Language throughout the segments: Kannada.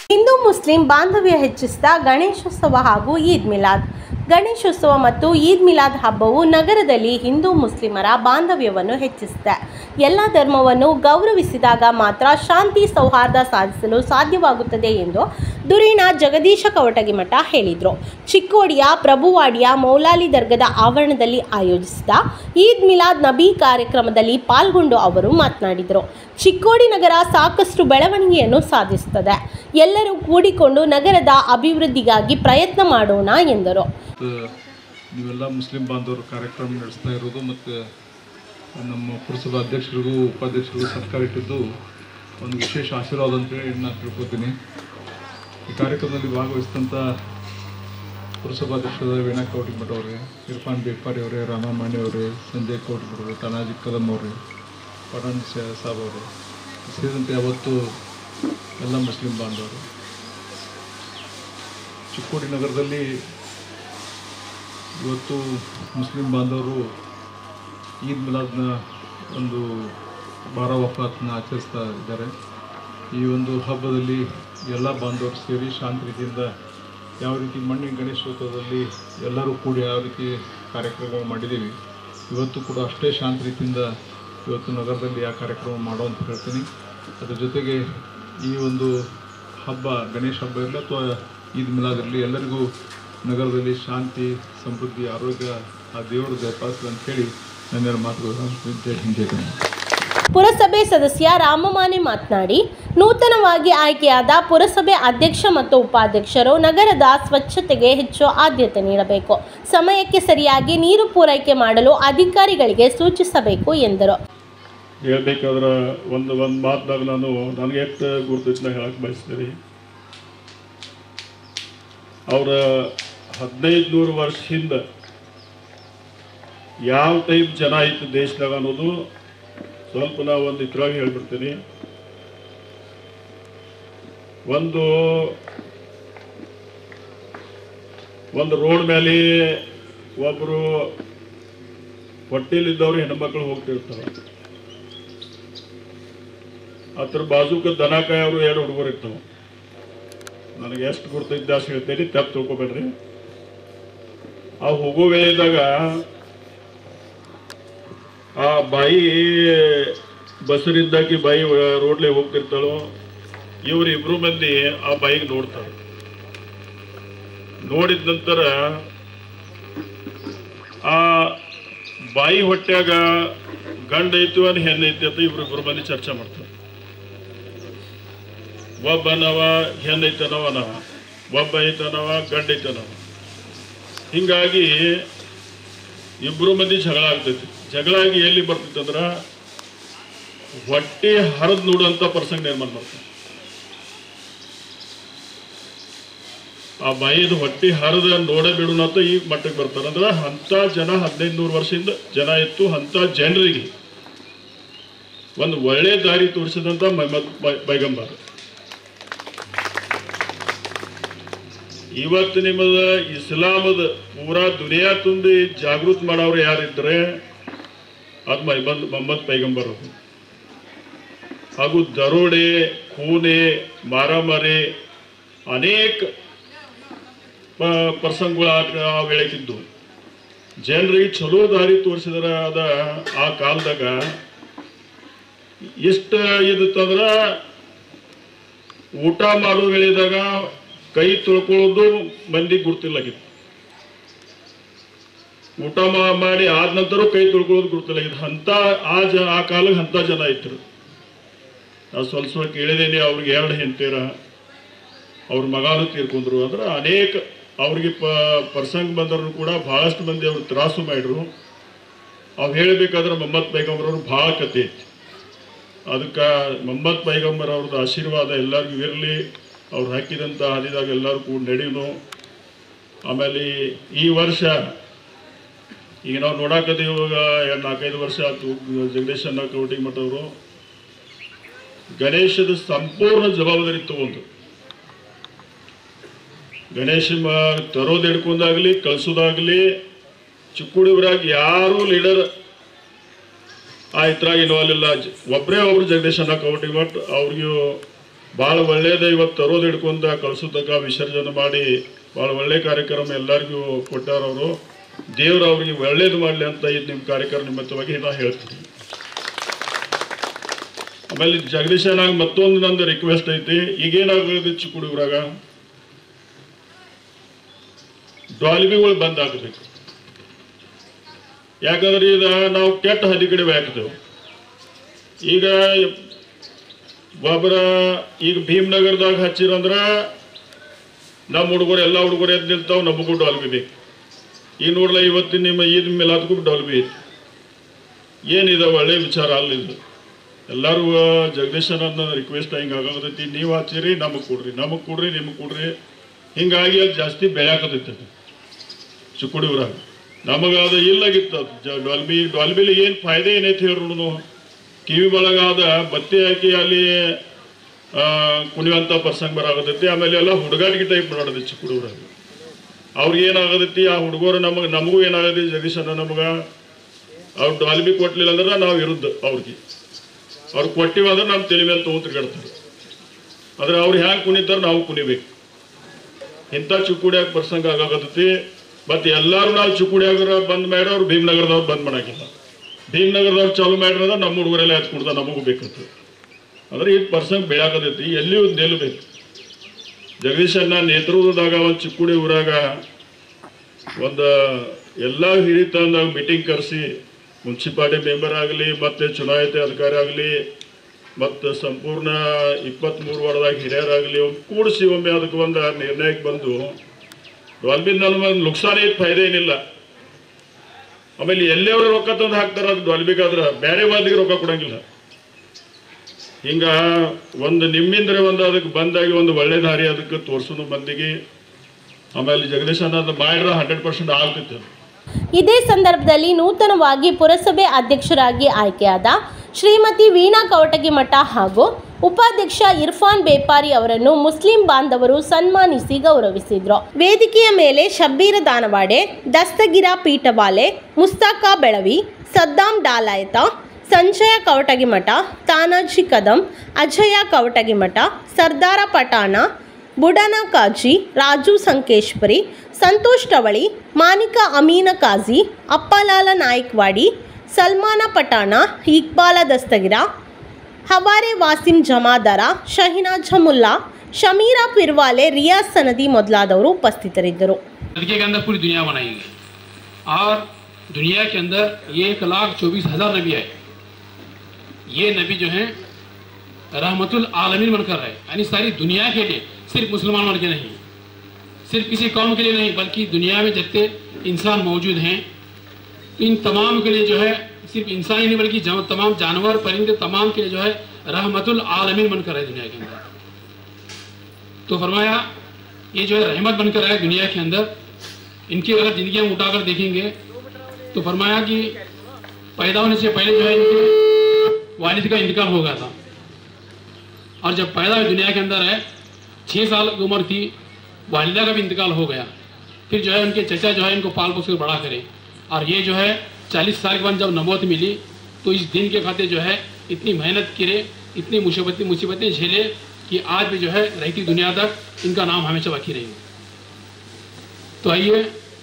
ಹಿಂದೂ ಮುಸ್ಲಿಂ ಬಾಂಧವ್ಯ ಹೆಚ್ಚಿಸಿದ ಗಣೇಶೋತ್ಸವ ಹಾಗೂ ಈದ್ ಮಿಲಾದ್. ಗಣೇಶೋತ್ಸವ ಮತ್ತು ಈದ್ ಮಿಲಾದ್ ಹಬ್ಬವು ನಗರದಲ್ಲಿ ಹಿಂದೂ ಮುಸ್ಲಿಮರ ಬಾಂಧವ್ಯವನ್ನು ಹೆಚ್ಚಿಸಿದೆ. ಎಲ್ಲ ಧರ್ಮವನ್ನು ಗೌರವಿಸಿದಾಗ ಮಾತ್ರ ಶಾಂತಿ ಸೌಹಾರ್ದ ಸಾಧಿಸಲು ಸಾಧ್ಯವಾಗುತ್ತದೆ ಎಂದು ಧುರೀಣ ಜಗದೀಶ ಕವಟಗಿಮಠ ಹೇಳಿದರು. ಚಿಕ್ಕೋಡಿಯ ಪ್ರಭುವಾಡಿಯ ಮೌಲಾಲಿ ದರ್ಗದ ಆವರಣದಲ್ಲಿ ಆಯೋಜಿಸಿದ ಈದ್ ಮಿಲಾದ್ ನಬಿ ಕಾರ್ಯಕ್ರಮದಲ್ಲಿ ಪಾಲ್ಗೊಂಡು ಅವರು ಮಾತನಾಡಿದರು. ಚಿಕ್ಕೋಡಿ ನಗರ ಸಾಕಷ್ಟು ಬೆಳವಣಿಗೆಯನ್ನು ಸಾಧಿಸುತ್ತದೆ. ಎಲ್ಲರೂ ಕೂಡಿಕೊಂಡು ನಗರದ ಅಭಿವೃದ್ಧಿಗಾಗಿ ಪ್ರಯತ್ನ ಮಾಡೋಣ ಎಂದರು. ನೀವೆಲ್ಲ ಮುಸ್ಲಿಂ ಬಾಂಧವರು ಕಾರ್ಯಕ್ರಮ ನಡೆಸ್ತಾ ಇರೋದು ಮತ್ತು ನಮ್ಮ ಪುರಸಭಾ ಅಧ್ಯಕ್ಷರಿಗೂ ಉಪಾಧ್ಯಕ್ಷರಿಗೂ ಸರ್ಕಾರ ಇಟ್ಟಿದ್ದು ಒಂದು ವಿಶೇಷ ಆಶೀರ್ವಾದ ಅಂತೇಳಿ ನಾನು ತಿಳ್ಕೊತೀನಿ. ಈ ಕಾರ್ಯಕ್ರಮದಲ್ಲಿ ಭಾಗವಹಿಸಿದಂಥ ಪುರಸಭಾಧ್ಯಕ್ಷರಾದ ವೀಣಾ ಕವಟಗಿಮಠ ಅವರೇ, ಇರ್ಫಾನ್ ಬೇಪಾರಿ ಅವರೇ, ರಾಮಮಾಣಿ ಅವರೇ, ಸಂಜಯ್ ಕವಟಗಿಮಠ ಅವರೇ, ತಾನಾಜಿ ಕದಮ್ ಅವರೇ, ಪಠಾಣ್ ಸಾಬ್ ಅವರೇ ಸೇರಿದಂತೆ ಯಾವತ್ತು ಎಲ್ಲ ಮುಸ್ಲಿಂ ಬಾಂಧವರು ಚಿಕ್ಕೋಡಿ ನಗರದಲ್ಲಿ ಇವತ್ತು ಮುಸ್ಲಿಂ ಬಾಂಧವರು ಈದ್ ಮಿಲಾದ್ನ ಒಂದು ವಫಾತ್ನ ಆಚರಿಸ್ತಾ ಇದ್ದಾರೆ. ಈ ಒಂದು ಹಬ್ಬದಲ್ಲಿ ಎಲ್ಲ ಬಾಂಧವರು ಸೇರಿ ಶಾಂತಿ ರೀತಿಯಿಂದ ಯಾವ ರೀತಿ ಮಣ್ಣಿನ ಗಣೇಶೋತ್ಸವದಲ್ಲಿ ಎಲ್ಲರೂ ಕೂಡಿ ಯಾವ ರೀತಿ ಕಾರ್ಯಕ್ರಮ ಮಾಡಿದ್ದೀವಿ, ಇವತ್ತು ಕೂಡ ಅಷ್ಟೇ ಶಾಂತಿ ರೀತಿಯಿಂದ ಇವತ್ತು ನಗರದಲ್ಲಿ ಆ ಕಾರ್ಯಕ್ರಮ ಮಾಡೋ ಅಂತ ಹೇಳ್ತೀನಿ. ಅದರ ಜೊತೆಗೆ ಈ ಒಂದು ಹಬ್ಬ ಗಣೇಶ ಹಬ್ಬ ಇರಲಿ ಅಥವಾ ಈದ್ ಮಿಲಾದ್ ಇರಲಿ, ಎಲ್ಲರಿಗೂ ನಗರದಲ್ಲಿ ಶಾಂತಿ, ಸಮೃದ್ಧಿ, ಆರೋಗ್ಯ ಆ ದೇವರು ದಯಪಾಲಿಸಲಿ ಅಂತ ಹೇಳಿ ನನ್ನ ಮಾತುಗಳು. ಪುರಸಭೆ ಸದಸ್ಯ ರಾಮಮಾನೆ ಮಾತನಾಡಿ, ನೂತನವಾಗಿ ಆಯ್ಕೆಯಾದ ಪುರಸಭೆ ಅಧ್ಯಕ್ಷ ಮತ್ತು ಉಪಾಧ್ಯಕ್ಷರು ನಗರದ ಸ್ವಚ್ಛತೆಗೆ ಹೆಚ್ಚು ಆದ್ಯತೆ ನೀಡಬೇಕು. ಸಮಯಕ್ಕೆ ಸರಿಯಾಗಿ ನೀರು ಪೂರೈಕೆ ಮಾಡಲು ಅಧಿಕಾರಿಗಳಿಗೆ ಸೂಚಿಸಬೇಕು ಎಂದರು. ಹೇಳ್ಬೇಕಾದ್ರೆ ಒಂದು ಮಾತನಾಗ ನನಗೆ ಎಷ್ಟು ಗುರುತಿನ ಹೇಳಕ್ಕೆ ಬಯಸ್ತೀನಿ. ಅವರ 1500 ವರ್ಷ ಹಿಂದೆ ಯಾವ ಟೈಪ್ ಜನ ಇತ್ತು ದೇಶದಾಗ ಅನ್ನೋದು ಸ್ವಲ್ಪ ನಾವು ಒಂದು ಇದ್ರಾಗ ಹೇಳ್ಬಿಡ್ತೀನಿ. ಒಂದು ರೋಡ್ ಮೇಲೆ ಒಬ್ಬರು ಹೊಟ್ಟೆಲಿದ್ದವ್ರು ಹೆಣ್ಮಕ್ಳು ಹೋಗ್ತಿರ್ತಾರೆ. ಅದ್ರ ಬಾಜುಕ ದನ ಕಾಯವರು 2 ಹುಡುಗರು ಇರ್ತಾವೆ. ನನಗೆ ಎಷ್ಟು ಗುರ್ತೈತೆ ಜಾಸ್ತಿ ಹೇಳ್ತೇನೆ, ತಪ್ಪು ತಿಳ್ಕೊಬೇಡ್ರಿ. ಆ ಹೋಗೋ ವೇಳೆದಾಗ ಆ ಬಾಯಿ ಬಸರಿದ್ದಾಕಿ ಬಾಯಿ ರೋಡ್ಲೆ ಹೋಗ್ತಿರ್ತಾಳೋ, ಇವರು 2 ಮಂದಿ ಆ ಬಾಯಿಗೆ ನೋಡ್ತಾರೆ. ನೋಡಿದ ನಂತರ ಆ ಬಾಯಿ ಹೊಟ್ಯಾಗ ಗಂಡ ಐತಿ ಅನ್ ಹೆಣ್ಣೈತಿ ಅಂತ 2 ಮಂದಿ ಚರ್ಚೆ ಮಾಡ್ತಾರೆ. ಒಬ್ಬನವ ಹೆಣ್ಣೈತನವ ನವ, ಒಬ್ಬ ಐತನವ ಗಂಡ ಐತನವ. ಹಿಂಗಾಗಿ 2 ಮಂದಿ ಜಗಳ ಆಗ್ತೈತಿ. ಜಗಳ ಆಗಿ ಎಲ್ಲಿ ಬರ್ತೈತಿ ಅಂದ್ರ ಹೊಟ್ಟೆ ಹರಿದು ನೋಡುವಂಥ ಪ್ರಸಂಗ ನಿರ್ಮಾಣ ಮಾಡ್ತಾರೆ. ಆ ಬಾಯಿದು ಹೊಟ್ಟೆ ಹರಿದ ನೋಡೇ ಬಿಡೋಣ ಅಂತ ಈ ಮಟ್ಟಕ್ಕೆ ಬರ್ತಾರೆ. ಅಂದ್ರೆ ಅಂಥ ಜನ 1500 ವರ್ಷದಿಂದ ಜನ ಇತ್ತು. ಅಂಥ ಜನರಿಗೆ ಒಂದು ಒಳ್ಳೆ ದಾರಿ ತೋರಿಸಿದಂಥ ಮೊಹಮ್ಮದ್ ಪೈಗಂಬರ್. ಇವತ್ತು ನಿಮ್ಮದ ಇಸ್ಲಾಮದ ಪೂರಾ ದುನಿಯಾ ತುಂಬಿ ಜಾಗೃತಿ ಮಾಡೋರು ಯಾರಿದ್ರೆ ಅದು ಮೊಹಮ್ಮದ್ ಪೈಗಂಬರ್ ಅವರು. ಹಾಗೂ ದರೋಡೆ, ಖೂನೆ, ಮಾರಾಮಾರಿ ಅನೇಕ ಪ್ರಸಂಗಗಳು ಆ ವೇಳೆಗಿದ್ದು ಜನರಿಗೆ ಚಲೋ ದಾರಿ ತೋರಿಸಿದ್ರ ಅದ. ಆ ಕಾಲದಾಗ ಎಷ್ಟು ಇದಂದ್ರೆ ಊಟ ಮಾಡೋ ವೇಳೆದಾಗ ಕೈ ತೊಳ್ಕೊಳ್ಳೋದು ಮಂದಿ ಗುರ್ತಿಲ್ಲಾಗಿತ್ತು. ಊಟ ಮಾಡಿ ಆದ ನಂತರ ಕೈ ತೊಳ್ಕೊಳ್ಳೋದು ಗುರ್ತಿಲ್ಲಾಗಿತ್ತು. ಆ ಕಾಲಕ್ಕೆ ಅಂಥ ಜನ ಇದ್ರು. ನಾವು ಸ್ವಲ್ಪ ಕೇಳಿದೇನೆ. ಅವ್ರಿಗೆ 2 ಹೆಂಡತಿಯರ, ಅವ್ರ ಮಗನೂ ತೀರ್ಕೊಂಡ್ರು. ಅಂದ್ರೆ ಅನೇಕ ಅವ್ರಿಗೆ ಪ್ರಸಂಗ ಬಂದರು ಕೂಡ ಬಹಳಷ್ಟು ಮಂದಿ ಅವ್ರು ತ್ರಾಸು ಮಾಡಿದ್ರು. ಅವು ಹೇಳಬೇಕಾದ್ರೆ ಮೊಹಮ್ಮದ್ ಪೈಗಂಬರ್ ಅವ್ರು ಭಾಳ ಕತೆ ಐತಿ. ಅದಕ್ಕೆ ಮೊಹಮ್ಮದ್ ಪೈಗಂಬರ್ ಅವ್ರದ್ದು ಆಶೀರ್ವಾದ ಎಲ್ಲರಿಗೂ ಇರಲಿ. ಅವ್ರು ಹಾಕಿದಂಥ ಹಾದಿದಾಗ ಎಲ್ಲರೂ ಕೂಡ ನಡೆಯುನು. ಆಮೇಲೆ ಈ ವರ್ಷ ಈಗ ನಾವು ನೋಡಾಕತ್ತೀವಿ. ಇವಾಗ 4-5 ವರ್ಷ ಆಯ್ತು ಜಗದೀಶಣ್ಣ ಕವಟಗಿಮಠ ಅವರು ಗಣೇಶದ ಸಂಪೂರ್ಣ ಜವಾಬ್ದಾರಿ ತಗೊಂಡು ಗಣೇಶ ತರೋದು ಹಿಡ್ಕೊಂಡಾಗಲಿ ಕಳಿಸೋದಾಗಲಿ ಚಿಕ್ಕೋಡಿ ಊರಾಗ ಯಾರೂ ಲೀಡರ್ ಆ ಇದ್ರಾಗ ಇನ್ವಾಲ್ವ್ ಇಲ್ಲ. ಒಬ್ಬರೇ ಒಬ್ರು ಜಗದೀಶಣ್ಣ ಕವಟಗಿಮಠ. ಅವ್ರಿಗೂ ಭಾಳ ಒಳ್ಳೆಯದೇ ಇವತ್ತು ತರೋದು ಹಿಡ್ಕೊಂಡು ಕಳಿಸೋದಕ್ಕೆ ವಿಸರ್ಜನೆ ಮಾಡಿ ಭಾಳ ಒಳ್ಳೆಯ ಕಾರ್ಯಕ್ರಮ ಎಲ್ಲರಿಗೂ ಕೊಟ್ಟಾರವರು. ದೇವರು ಅವ್ರಿಗೆ ಒಳ್ಳೇದು ಮಾಡಲಿ ಅಂತ ಇದು ನಿಮ್ಮ ಕಾರ್ಯಕ್ರಮ ನಿಮಿತ್ತವಾಗಿ ನಾನು ಹೇಳ್ತೀನಿ. ಆಮೇಲೆ ಜಗದೀಶನಾಗ ಮತ್ತೊಂದು ನಂದು ರಿಕ್ವೆಸ್ಟ್ ಐತಿ. ಈಗೇನಾಗೋದು ಚಿಕ್ಕುಡಿ ಊರಾಗ ಡಾಲ್ಬಿಗಳು ಬಂದ್ ಆಗಬೇಕು. ಯಾಕಂದ್ರೆ ಈಗ ನಾವು ಕೆಟ್ಟ ಹದಿ ಕಡೆ ಹಾಕ್ತೇವೆ. ಈಗ ಒಬ್ಬರ ಈಗ ಭೀಮನಗರದಾಗ ಹಚ್ಚಿರಂದ್ರೆ ನಮ್ಮ ಹುಡುಗರು ಎಲ್ಲ ಹುಡುಗರು ಎದ್ದು ನಿಲ್ತಾವೆ, ನಮಗೂ ಡಾಲ್ಬಿ ಬೇಕು. ಈಗ ನೋಡ್ಲ ಇವತ್ತಿನ ನಿಮ್ಮ ಈದ್ ಮಿಲಾದ್ಗೂ ಡಾಲ್ಬಿ ಐತಿ. ಏನಿದೆ ಒಳ್ಳೆ ವಿಚಾರ ಅಲ್ಲಿದ್ದು. ಎಲ್ಲರೂ ಜಗದೀಶನ ರಿಕ್ವೆಸ್ಟ್ ಹಿಂಗೆ ಆಗೋದೈತಿ, ನೀವು ಹಚ್ಚಿರಿ ನಮಗೆ ಕೊಡ್ರಿ, ನಮಗೆ ಕೊಡ್ರಿ, ನಿಮಗೆ ಕೊಡ್ರಿ. ಹಿಂಗಾಗಿ ಅದು ಜಾಸ್ತಿ ಬೆಳೆಯಾಕತೈತಿ ಚಿಕ್ಕುಡಿ ಊರಾಗ. ನಮಗದು ಇಲ್ಲಾಗಿತ್ತು ಡಾಲ್ಬಿಲಿ ಏನು ಫಾಯ್ದೆ ಏನೈತಿ ಹೇಳ್ರು. ಕಿವಿ ಒಳಗಾದ ಬತ್ತಿ ಹಾಕಿ ಅಲ್ಲಿ ಕುಣಿಯುವಂಥ ಪ್ರಸಂಗ ಬರಾಗತೈತಿ. ಆಮೇಲೆ ಎಲ್ಲ ಹುಡುಗಾಟಿಗೆ ಟೈಪ್ ಮಾಡೋದು ಚಿಕ್ಕುಡಿ ಊರಾಗ. ಅವ್ರಿಗೆ ಏನಾಗತೈತಿ, ಆ ಹುಡುಗರು ನಮಗೂ ಏನಾಗತೈತಿ ಜಗದೀಶನ ನಮಗೆ ಅವ್ರು ಡಾಲ್ಬಿ ಕೊಟ್ಲಿಲ್ಲ ಅಂದ್ರೆ ನಾವು ಇರುದ್ದು ಅವ್ರಿಗೆ. ಅವ್ರು ಕೊಟ್ಟಿವ ಅಂದ್ರೆ ನಮ್ಮ ತಲೆ ಮೇಲೆ ತೊಗೊಂತಿರ್ಗಾಡ್ತಾರೆ. ಆದರೆ ಅವ್ರು ಹ್ಯಾಂಗೆ ಕುಣಿತಾರೆ ನಾವು ಕುಣಿಬೇಕು. ಇಂಥ ಚಿಕ್ಕುಡಿಯಾಗ ಪ್ರಸಂಗ ಆಗಾಕತ್ತೈತಿ. ಮತ್ತು ಎಲ್ಲರೂ ನಾವು ಚಿಕ್ಕುಡಿಯಾಗ ಬಂದ್ ಮಾಡ್ಯಾರ, ಅವ್ರು ಭೀಮನಗರದವ್ರು ಬಂದ್ ಮಾಡಾಕಿಲ್ಲ. ಭೀಮನಗರದವ್ರು ಚಾಲು ಮಾಡ್ರದ ನಮ್ಮ ಹುಡುಗರೆಲ್ಲ ಹಚ್ಕೊಡ್ದ ನಮಗೂ ಬೇಕಂತ. ಅಂದ್ರೆ ಈ ಪ್ರಸಂಗ ಬೆಳೆಯಾಕತೈತಿ. ಎಲ್ಲಿ ಒಂದು ನಿಲ್ಲಬೇಕು. ಜಗದೀಶನ ನೇತೃತ್ವದಾಗ ಒಂದು ಚಿಕ್ಕುಡಿ ಊರಾಗ ಒಂದು ಎಲ್ಲ ಹಿರಿತಂದಾಗ ಮೀಟಿಂಗ್ ಕರೆಸಿ ಮುನ್ಸಿಪಾಲಿಟಿ ಮೆಂಬರ್ ಆಗಲಿ ಮತ್ತು ಚುನಾಯಿತ ಅಧಿಕಾರಿ ಆಗಲಿ ಮತ್ತು ಸಂಪೂರ್ಣ 23 ವಾರ್ಡ್ದಾಗ ಹಿರಿಯರಾಗಲಿ ಕೂಡಿಸಿ ಒಮ್ಮೆ ಅದಕ್ಕೆ ಒಂದು ನಿರ್ಣಯಕ್ಕೆ ಬಂದು ಡಾಲ್ಬಿನ್ ನಮ್ಗೆ ನುಕ್ಸಾನ ಐತೆ, ಫಾಯ್ದೆ ಏನಿಲ್ಲ. ಆಮೇಲೆ ಎಲ್ಲೇ ಅವರು ರೊಕ್ಕ ತಂದು ಹಾಕ್ತಾರೆ ಅದು ಡಾಲ್ಬಿಗಾದ್ರೆ ಬೇರೆ ವಾದಿಗೆ ರೊಕ್ಕ ಕೊಡಂಗಿಲ್ಲ. ಹಿಂಗ ಒಂದು ನಿಮ್ಮಿಂದ್ರೆ ಒಂದು ಅದಕ್ಕೆ ಬಂದಾಗಿ ಒಂದು ಒಳ್ಳೆ ದಾರಿ ಅದಕ್ಕೆ ತೋರಿಸೋನು ಮಂದಿಗೆ. ಆಮೇಲೆ ಜಗದೀಶನ ಅದು ಮಾಡಿದ್ರೆ 100% ಆಗ್ತಿತ್ತು. ಇದೇ ಸಂದರ್ಭದಲ್ಲಿ ನೂತನವಾಗಿ ಪುರಸಭೆ ಅಧ್ಯಕ್ಷರಾಗಿ ಆಯ್ಕೆಯಾದ ಶ್ರೀಮತಿ ವೀಣಾ ಕವಟಗಿಮಠ ಹಾಗೂ ಉಪಾಧ್ಯಕ್ಷ ಇರ್ಫಾನ್ ಬೇಪಾರಿ ಅವರನ್ನು ಮುಸ್ಲಿಂ ಬಾಂಧವರು ಸನ್ಮಾನಿಸಿ ಗೌರವಿಸಿದರು. ವೇದಿಕೆಯ ಮೇಲೆ ಶಬ್ಬೀರ ದಾನವಾಡೆ, ದಸ್ತಗಿರ ಪೀಠವಾಲೆ, ಮುಸ್ತಾಕಾ ಬೆಳವಿ, ಸದ್ದಾಂ ಡಾಲಾಯತ, ಸಂಜಯ ಕವಟಗಿಮಠ, ತಾನಾಜಿ ಕದಂ, ಅಜಯ ಕವಟಗಿಮಠ, ಸರ್ದಾರ ಪಠಾಣ, ಬುಡನ ಕಾಜಿ, ರಾಜು ಸಂಕೇಶ್ವರಿ, ಸಂತೋಷ್ ಟವಳಿ, ಮಾನಿಕಾ ಅಮೀನ ಕಾಜಿ, ಅಪ್ಪಲಾಲ ನಾಯಕ್ವಾಡಿ, ಸಲ್ಮಾನ ಪಠಾಣ, ಇಕ್ಬಾಲ ದಸ್ತಗಿರ, ಹವಾರೆ ವಾಸಿಂ ಜಮಾದಾರ, ಶಹಿನಾ ಜಮುಲ್ಲಾ, ಶಮೀರಾ ಪಿರ್ವಾಲೆ, रियाज सनदी ಮೊದಲಾದವರು ಉಪಸ್ಥಿತರಿದ್ದರು. के अंदर पूरी दुनिया बनाई गई और दुनिया के अंदर 1,24,000 नबी है. ये नबी जो है रहमतुल आलमीन बनकर है, यानी सारी दुनिया के लिए, सिर्फ मुसलमान बन के नहीं, सिर्फ किसी कौम के लिए नहीं, बल्कि दुनिया में जितने इंसान मौजूद हैं इन तमाम के लिए जो है सिर्फ इंसान ही नहीं बल्कि तमाम जानवर परिंदे तमाम के लिए जो है रहमतुल आलमीन बनकर है दुनिया के अंदर. तो फरमाया ये जो है रहमत बनकर है दुनिया के अंदर. इनकी अगर ज़िंदगी हम उठाकर देखेंगे तो फरमाया कि पैदा होने से पहले जो है इनके वालिद का इंतकाल हो गया था और जब पैदा हुई दुनिया के अंदर है 6 साल की उम्र थी, वालिदा का भी इंतकाल हो गया. फिर जो है उनके चचा जो है इनको पाल पोस कर बड़ा करे और ये जो है 40 साल के बाद जब नबूवत मिली तो इस दिन के खातिर जो है इतनी मेहनत करे, इतनी मुसीबतें झेले कि आज भी जो है रहती दुनिया तक इनका नाम हमेशा बाकी रहेगा. तो आइए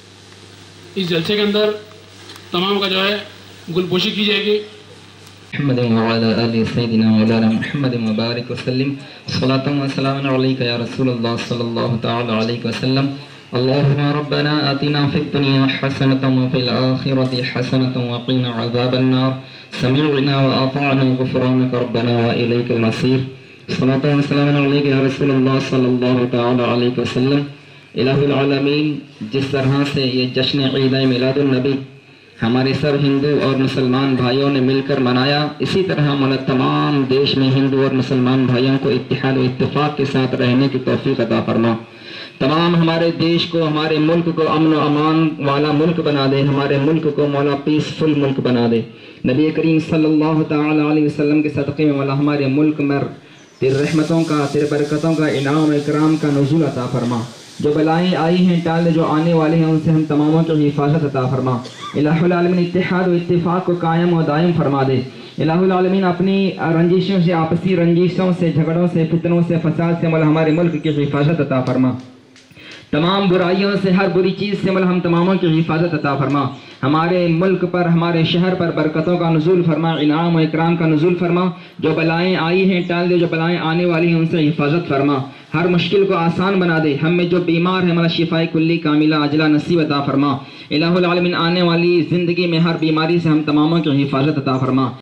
इस जलसे के अंदर तमाम का जो है गुलपोशी की जाएगी. محمد وعلى آل سيدنا مولانا محمد وبارك وسلم صلاة وسلام عليك يا رسول الله صلى الله تعالى عليه وسلم. اللهم ربنا آتنا في الدنيا حسنة وفي الآخرة حسنة وقنا عذاب النار. سمعنا وأطعنا غفرانك ربنا وإليك المصير. صلاة وسلام عليك يا رسول الله صلى الله تعالى عليه وسلم. इलाहुल आलमीन, जिस तरह से ये जश्न ईद मिलादुन नबी हमारे सब हिंदू और मुसलमान भाइयों ने मिलकर मनाया, इसी तरह मतलब तमाम देश में हिंदू और मुसलमान भाइयों को इत्तेहाद और इत्तेफाक के साथ रहने की तौफीक अता फरमा. तमाम हमारे देश को, हमारे मुल्क को अमन और अमान वाला मुल्क बना दे. हमारे मुल्क को मौला पीसफुल मुल्क बना दे. नबी करीम सल्लल्लाहु ताला अलैहि वसल्लम के सदक़े में मौला हमारे मुल्क में तेरे रहमतों का, तेरे बरकतों का, इनाम इकराम का नुज़ूल अता फरमा. जो बलाएँ आई हैं टाल, जो आने वाले हैं उनसे हम तमामों की हिफाजत अता फरमा. इलाहुल आलमीन इत्तेहाद और इत्तेफाक को कायम और दायम फरमा दे. इलाहुल आलमीन अपनी रंजिशों से, आपसी रंजिशों से, झगड़ों से, फितनों से, फसाद से मौला हमारे मुल्क की हिफाजत अता फरमा। तमाम बुराइयों से, हर बुरी चीज़ से मौला हम तमामों की हिफाजत अता फरमा। हमारे मुल्क पर, हमारे शहर पर बरकतों का नुज़ूल फरमा, इनाम और इकराम का नुज़ूल फरमा। जो बलाएँ आई हैं टाल दे, जो बलाएँ आने वाली हैं उनसे हिफाजत फरमा। हर मुश्किल को आसान बना दे। हम में जो बीमार है मौला शिफाए कुल्ली कामिला अजला नसीब अता फरमा। इलाहुल आलमीन आने वाली ज़िंदगी में हर बीमारी से हम तमामों की हिफाजत अता फरमा।